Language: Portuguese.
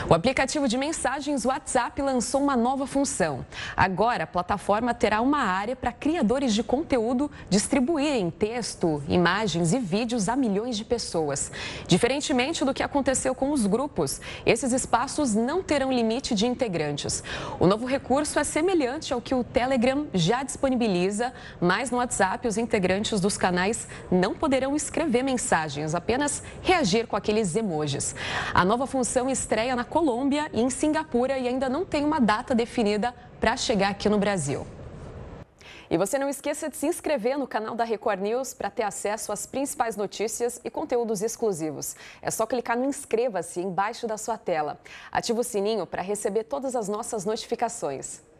O aplicativo de mensagens WhatsApp lançou uma nova função. Agora, a plataforma terá uma área para criadores de conteúdo distribuírem texto, imagens e vídeos a milhões de pessoas. Diferentemente do que aconteceu com os grupos, esses espaços não terão limite de integrantes. O novo recurso é semelhante ao que o Telegram já disponibiliza, mas no WhatsApp os integrantes dos canais não poderão escrever mensagens, apenas reagir com aqueles emojis. A nova função estreia na Colômbia e em Singapura e ainda não tem uma data definida para chegar aqui no Brasil. E você não esqueça de se inscrever no canal da Record News para ter acesso às principais notícias e conteúdos exclusivos. É só clicar no inscreva-se embaixo da sua tela. Ative o sininho para receber todas as nossas notificações.